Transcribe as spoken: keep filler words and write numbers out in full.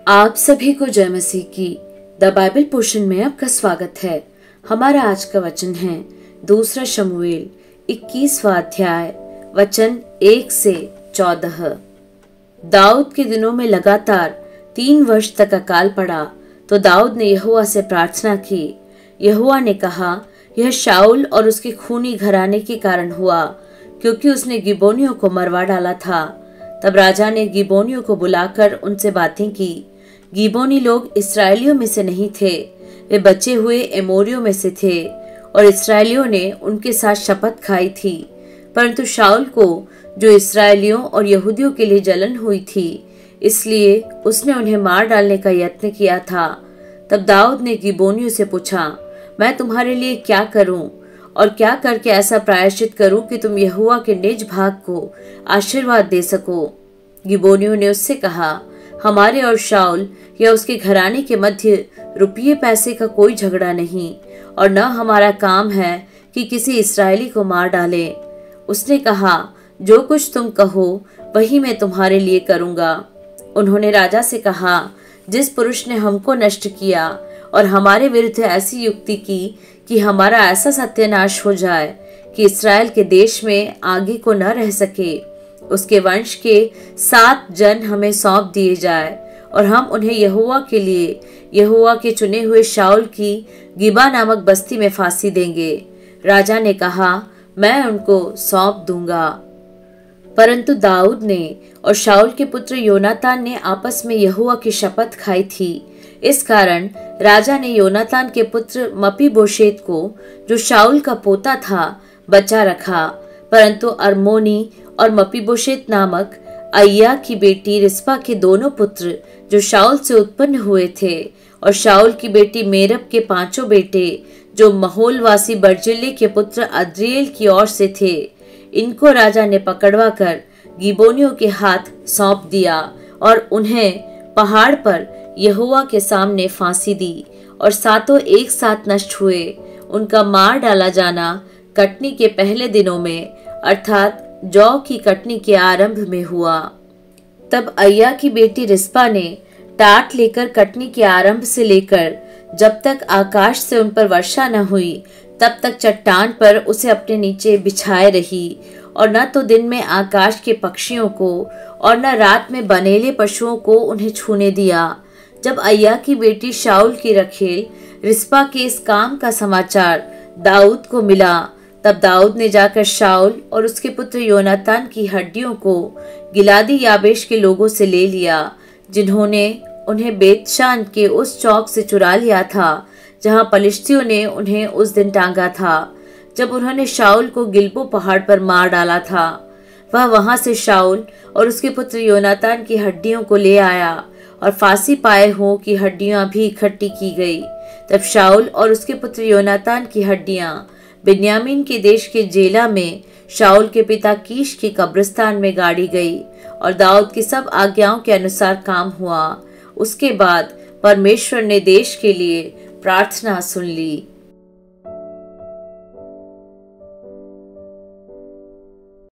आप सभी को जय मसीह की द बाइबल पोर्शन में आपका स्वागत है। हमारा आज का वचन है दूसरा शमूएल इक्कीसवां अध्याय वचन एक से चौदह। दाऊद के दिनों में लगातार तीन वर्ष तक अकाल पड़ा तो दाऊद ने यहोवा से प्रार्थना की। यहोवा ने कहा, यह शाऊल और उसके खूनी घराने के कारण हुआ, क्योंकि उसने गिबोनियों को मरवा डाला था। तब राजा ने गिबोनियों को बुलाकर उनसे बातें की। गिबोनी लोग इस्राएलियों में से नहीं थे, वे बचे हुए एमोरियों में से थे और इस्राएलियों ने उनके साथ शपथ खाई थी। परंतु शाऊल को जो इस्राएलियों और यहूदियों के लिए जलन हुई थी, इसलिए उसने उन्हें मार डालने का यत्न किया था। तब दाऊद ने गिबोनियों से पूछा, मैं तुम्हारे लिए क्या करूं और क्या करके ऐसा प्रायश्चित करूं कि तुम यहोवा के निज भाग को आशीर्वाद दे सको। गिबोनियों ने उससे कहा, हमारे और शाऊल या उसके घराने के मध्य रुपये पैसे का कोई झगड़ा नहीं, और न हमारा काम है कि किसी इस्राएली को मार डाले। उसने कहा, जो कुछ तुम कहो वही मैं तुम्हारे लिए करूंगा। उन्होंने राजा से कहा, जिस पुरुष ने हमको नष्ट किया और हमारे विरुद्ध ऐसी युक्ति की कि हमारा ऐसा सत्यानाश हो जाए कि इस्राएल के देश में आगे को न रह सके, उसके वंश के सात जन हमें सौंप दिए जाए और हम उन्हें यहोवा के लिए यहोवा के चुने हुए शाऊल की गिबा नामक बस्ती में फांसी देंगे। राजा ने कहा, मैं उनको सौंप दूंगा। परंतु दाऊद ने और शाऊल के पुत्र योनातान ने आपस में यहोवा की शपथ खाई थी। इस कारण राजा ने योनातान के पुत्र मपीबोशेत को, जो शाऊल का पोता था, बचा रखा। परंतु अर्मोनी और मपीबोशेत नामक अय्या की बेटी रिस्पा के दोनों पुत्र, जो शाऊल से उत्पन्न हुए थे, और शाऊल की बेटी मेरब के पांचों बेटे, जो महोलवासी बर्जिल्ले के पुत्र अद्रिएल की ओर से थे, इनको राजा ने पकड़वा कर गिबोनियों के हाथ सौंप दिया और उन्हें पहाड़ पर यहोवा के सामने फांसी दी। और सातों एक साथ नष्ट हुए। उनका मार डाला जाना कटनी के पहले दिनों में, अर्थात जौ की कटनी के आरंभ में हुआ। तब अय्या की बेटी रिस्पा ने टाट लेकर कटनी के आरंभ से लेकर जब तक आकाश से उन पर वर्षा न हुई, तब तक चट्टान पर उसे अपने नीचे बिछाए रही, और न तो दिन में आकाश के पक्षियों को और न रात में बनेले पशुओं को उन्हें छूने दिया। जब अय्या की बेटी शाऊल की रखेल रिस्पा के इस काम का समाचार दाऊद को मिला, तब दाऊद ने जाकर शाऊल और उसके पुत्र योनातान की हड्डियों को गिलादी याबेश के लोगों से ले लिया, जिन्होंने उन्हें बेतशान के उस चौक से चुरा लिया था जहां पलिश्तियों ने उन्हें उस दिन टांगा था, जब उन्होंने शाऊल को गिलबो पहाड़ पर मार डाला था। वह वहां से शाऊल और उसके पुत्र योनातान की हड्डियों को ले आया और फांसी पाए हों की हड्डियां भी इकट्ठी की गई। तब शाऊल और उसके पुत्र योनातान की हड्डियां बिन्यामीन के देश के जेला में शाऊल के पिता कीश के कब्रिस्तान में गाड़ी गई, और दाऊद की सब आज्ञाओं के अनुसार काम हुआ। उसके बाद परमेश्वर ने देश के लिए प्रार्थना सुन ली।